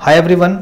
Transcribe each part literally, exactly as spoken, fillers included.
Hi everyone,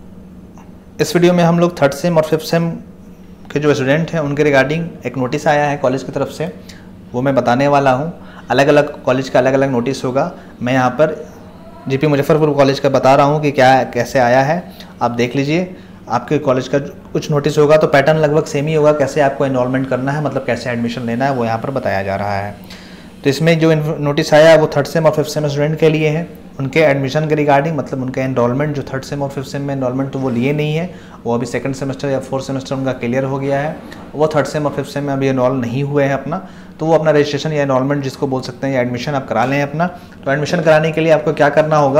इस video में हम लोग थर्ड सेम और फिफ्थ सेम के जो स्टूडेंट हैं उनके रिगार्डिंग एक नोटिस आया है कॉलेज की तरफ से, वो मैं बताने वाला हूँ। अलग अलग कॉलेज का अलग अलग नोटिस होगा। मैं यहाँ पर जीपी मुजफ्फरपुर कॉलेज का बता रहा हूँ कि क्या कैसे आया है, आप देख लीजिए। आपके कॉलेज का कुछ नोटिस होगा तो पैटर्न लगभग सेम ही होगा। कैसे आपको एनरोलमेंट करना है, मतलब कैसे एडमिशन लेना है, वो यहाँ पर बताया जा रहा है। तो इसमें जो नोटिस आया है वो थर्ड सेम और फिफ्थ सेम स्टूडेंट के लिए है। उनके एडमिशन के रिगार्डिंग, मतलब उनका एनरोलमेंट जो थर्ड सेम और फिफ्थ सेम में एनरोलमेंट तो वो लिए नहीं है, वो अभी सेकंड सेमेस्टर या फोर्थ सेमेस्टर उनका क्लियर हो गया है। वो थर्ड सेम और फिफ्थ सेम में अभी एनरोल नहीं हुए हैं अपना, तो वो अपना रजिस्ट्रेशन या एनरोलमेंट जिसको बोल सकते हैं या एडमिशन आप करा लें अपना। तो एडमिशन कराने के लिए आपको क्या करना होगा,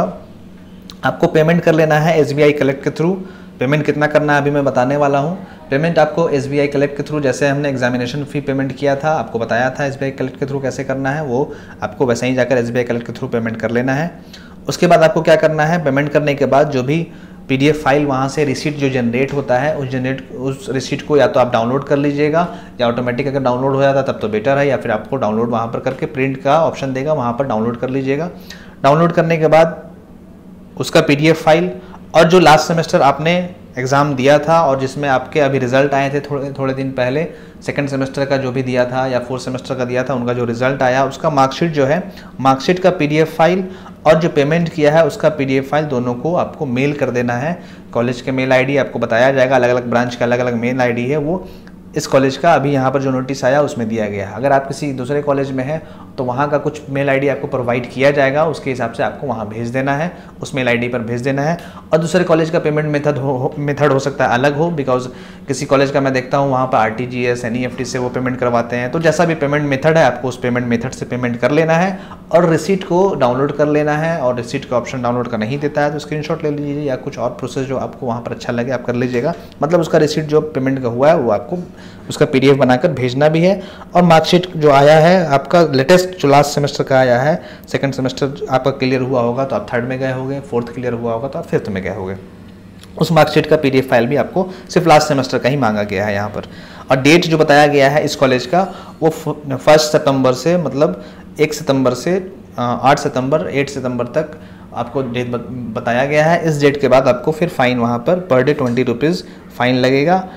आपको पेमेंट कर लेना है एस बी आई कलेक्ट के थ्रू। पेमेंट कितना करना है अभी मैं बताने वाला हूँ। पेमेंट आपको एस बी आई कलेक्ट के थ्रू, जैसे हमने एग्जामिनेशन फ़ी पेमेंट किया था, आपको बताया था एस बी आई कलेक्ट के थ्रू कैसे करना है, वो आपको वैसे ही जाकर एस बी आई कलेक्ट के थ्रू पेमेंट कर लेना है। उसके बाद आपको क्या करना है, पेमेंट करने के बाद जो भी पीडीएफ फाइल वहाँ से रिसीट जो जनरेट होता है, उस जनरेट उस रिसीट को या तो आप डाउनलोड कर लीजिएगा, या ऑटोमेटिक अगर डाउनलोड हो जाता तब तो बेटर है, या फिर आपको डाउनलोड वहाँ पर करके प्रिंट का ऑप्शन देगा, वहाँ पर डाउनलोड कर लीजिएगा। डाउनलोड करने के बाद उसका पीडीएफ फाइल और जो लास्ट सेमेस्टर आपने एग्ज़ाम दिया था और जिसमें आपके अभी रिजल्ट आए थे थोड़े थोड़े दिन पहले, सेकंड सेमेस्टर का जो भी दिया था या फोर्थ सेमेस्टर का दिया था, उनका जो रिजल्ट आया उसका मार्कशीट जो है, मार्कशीट का पीडीएफ फाइल और जो पेमेंट किया है उसका पीडीएफ फाइल, दोनों को आपको मेल कर देना है। कॉलेज के मेल आईडी आपको बताया जाएगा, अलग अलग ब्रांच का अलग अलग मेल आईडी है, वो इस कॉलेज का अभी यहाँ पर जो नोटिस आया उसमें दिया गया है। अगर आप किसी दूसरे कॉलेज में हैं तो वहाँ का कुछ मेल आईडी आपको प्रोवाइड किया जाएगा, उसके हिसाब से आपको वहाँ भेज देना है, उस मेल आईडी पर भेज देना है। और दूसरे कॉलेज का पेमेंट मेथड हो मेथड हो सकता है अलग हो, बिकॉज किसी कॉलेज का मैं देखता हूँ वहाँ पर R T G S N E F T से वो पेमेंट करवाते हैं। तो जैसा भी पेमेंट मेथड है आपको उस पेमेंट मेथड से पेमेंट कर लेना है और रिसीट को डाउनलोड कर लेना है। और रिसीट का ऑप्शन डाउनलोड का नहीं देता है तो स्क्रीनशॉट ले लीजिए, या कुछ और प्रोसेस जो आपको वहाँ पर अच्छा लगे आप कर लीजिएगा। मतलब उसका रिसीट जो पेमेंट का हुआ है वो आपको उसका पीडीएफ बनाकर भेजना भी है। और मार्कशीट जो आया है आपका लेटेस्ट जो लास्ट सेमेस्टर का आया है, सेकंड सेमेस्टर आपका क्लियर हुआ होगा तो आप थर्ड में गए होंगे, फोर्थ क्लियर हुआ होगा तो आप फिफ्थ में गए होंगे, उस मार्कशीट का पीडीएफ फाइल भी आपको सिर्फ लास्ट सेमेस्टर का ही मांगा गया है यहाँ पर। और डेट जो बताया गया है इस कॉलेज का वो फर्स्ट सितंबर से, मतलब एक सितंबर से आठ सितंबर आठ सितंबर तक आपको डेट बताया गया है। इस डेट के बाद आपको फिर फाइन वहाँ पर per day twenty rupees fine लगेगा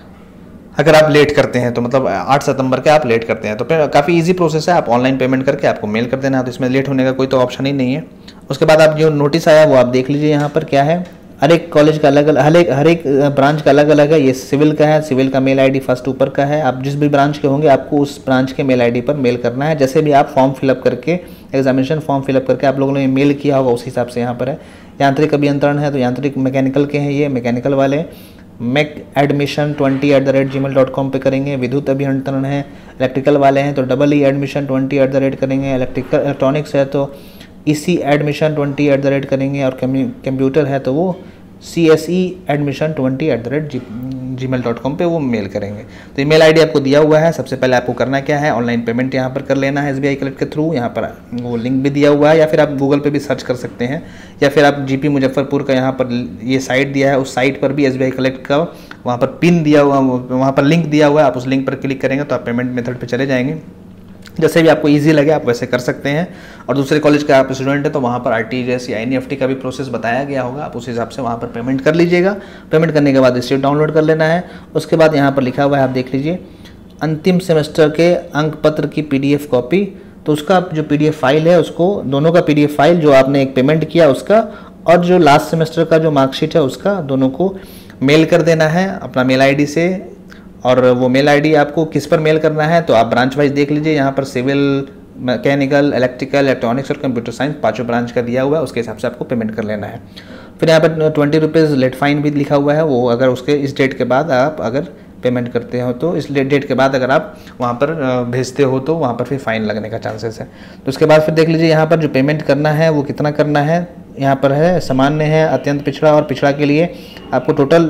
अगर आप लेट करते हैं तो, मतलब आठ सितंबर के आप लेट करते हैं तो फिर काफ़ी इजी प्रोसेस है, आप ऑनलाइन पेमेंट करके आपको मेल कर देना है, तो इसमें लेट होने का कोई तो ऑप्शन ही नहीं है। उसके बाद आप जो नोटिस आया वो आप देख लीजिए यहाँ पर क्या है। हर एक कॉलेज का अलग अलग, हर एक हर एक ब्रांच का अलग अलग है। ये सिविल का है, सिविल का मेल आईडी फर्स्ट ऊपर का है। आप जिस भी ब्रांच के होंगे आपको उस ब्रांच के मेल आईडी पर मेल करना है। जैसे भी आप फॉर्म फिलअप करके, एग्जामिनेशन फॉर्म फिलअप करके आप लोगों ने मेल किया होगा उस हिसाब से यहाँ पर है। यांत्रिक अभियंत्रण है तो यांत्रिक मैकेनिकल के हैं, ये मैकेनिकल वाले mech admission twenty at the rate Gmail dot com पर करेंगे। विद्युत अभियंत्रण है, इलेक्ट्रिकल वाले हैं तो double E admission twenty at the rate करेंगे। इलेक्ट्रिकल इलेक्ट्रॉनिक्स है तो E C admission twenty at the rate करेंगे। और कंप्यूटर है तो वो C S E admission twenty at the rate G Gmail dot com पर वो मेल करेंगे। तो ईमेल आईडी आपको दिया हुआ है। सबसे पहले आपको करना क्या है, ऑनलाइन पेमेंट यहाँ पर कर लेना है एस बी आई कलेक्ट के थ्रू। यहाँ पर वो लिंक भी दिया हुआ है, या फिर आप गूगल पे भी सर्च कर सकते हैं, या फिर आप जीपी मुजफ्फरपुर का यहाँ पर ये साइट दिया है, उस साइट पर भी एस बी आई कलेक्ट का वहाँ पर पिन दिया हुआ, वहाँ पर लिंक दिया हुआ है, आप उस लिंक पर क्लिक करेंगे तो आप पेमेंट मेथड पर चले जाएंगे। जैसे भी आपको इजी लगे आप वैसे कर सकते हैं। और दूसरे कॉलेज का आप स्टूडेंट है तो वहाँ पर आर टी जी एस या एन ई एफ टी का भी प्रोसेस बताया गया होगा, आप उस हिसाब से वहाँ पर पेमेंट कर लीजिएगा। पेमेंट करने के बाद रिसीट डाउनलोड कर लेना है। उसके बाद यहाँ पर लिखा हुआ है, आप देख लीजिए, अंतिम सेमेस्टर के अंक पत्र की पीडीएफ कॉपी। तो उसका जो पीडीएफ फाइल है उसको, दोनों का पीडीएफ फाइल जो आपने एक पेमेंट किया उसका और जो लास्ट सेमेस्टर का जो मार्कशीट है उसका, दोनों को मेल कर देना है अपना मेल आई डी से। और वो मेल आईडी आपको किस पर मेल करना है तो आप ब्रांच वाइज देख लीजिए। यहाँ पर सिविल, मैकेनिकल, इलेक्ट्रिकल, इलेक्ट्रॉनिक्स और कंप्यूटर साइंस पांचों ब्रांच का दिया हुआ है, उसके हिसाब से आपको पेमेंट कर लेना है। फिर यहाँ पर ट्वेंटी रुपीज़ लेट फाइन भी लिखा हुआ है, वो अगर उसके इस डेट के बाद आप अगर पेमेंट करते हो तो इस डेट के बाद अगर आप वहाँ पर भेजते हो तो वहाँ पर फिर फाइन लगने का चांसेस है। तो उसके बाद फिर देख लीजिए यहाँ पर जो पेमेंट करना है वो कितना करना है। यहाँ पर है सामान्य है, अत्यंत पिछड़ा और पिछड़ा के लिए आपको total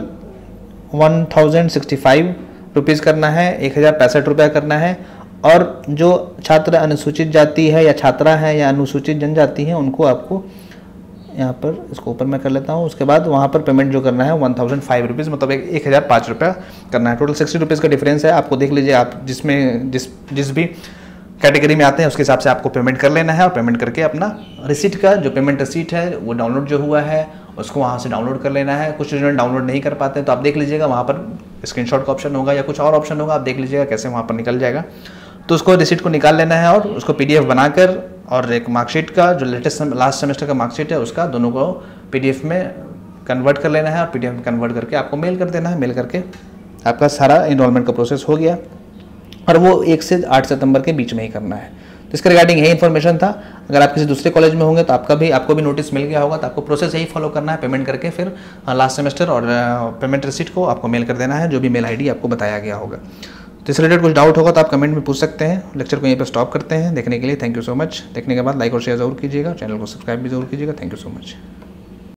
one thousand sixty five rupees करना है, एक हज़ार पैंसठ रुपया करना है। और जो छात्र अनुसूचित जाति है या छात्रा है या अनुसूचित जनजाति है उनको आपको यहाँ पर, इसको ऊपर मैं कर लेता हूँ। उसके बाद वहाँ पर पेमेंट जो करना है वन थाउजेंड फाइव रुपीज़, मतलब एक एक हज़ार पाँच रुपया करना है। टोटल सिक्सटी रुपीज़ का डिफरेंस है, आपको देख लीजिए। आप जिसमें जिस जिस भी कैटेगरी में आते हैं उसके हिसाब से आपको पेमेंट कर लेना है और पेमेंट करके अपना रिसीट का जो पेमेंट रिसीट है वो डाउनलोड जो हुआ है उसको वहाँ से डाउनलोड कर लेना है। कुछ स्टूडेंट डाउनलोड नहीं कर पाते तो आप देख लीजिएगा वहाँ पर स्क्रीनशॉट का ऑप्शन होगा या कुछ और ऑप्शन होगा, आप देख लीजिएगा कैसे वहाँ पर निकल जाएगा। तो उसको रिसीट को निकाल लेना है और उसको पीडीएफ बनाकर और एक मार्कशीट का जो लेटेस्ट लास्ट सेमेस्टर का मार्कशीट है उसका दोनों को पीडीएफ में कन्वर्ट कर लेना है और पीडीएफ में कन्वर्ट करके आपको मेल कर देना है। मेल करके आपका सारा इनरोलमेंट का प्रोसेस हो गया और वो एक से आठ सितंबर के बीच में ही करना है। तो इसके रिगार्डिंग यही इन्फॉर्मेशन था। अगर आप किसी दूसरे कॉलेज में होंगे तो आपका भी आपको भी नोटिस मिल गया होगा, तो आपको प्रोसेस यही फॉलो करना है, पेमेंट करके फिर लास्ट सेमेस्टर और पेमेंट रिसीट को आपको मेल कर देना है जो भी मेल आईडी आपको बताया गया होगा। तो इस रिलेटेड कुछ डाउट होगा तो आप कमेंट में पूछ सकते हैं। लेक्चर को यहीं पर स्टॉप करते हैं। देखने के लिए थैंक यू सो मच। देखने के बाद लाइक और शेयर जरूर कीजिएगा, चैनल को सब्सक्राइब भी जरूर कीजिएगा। Thank you so much.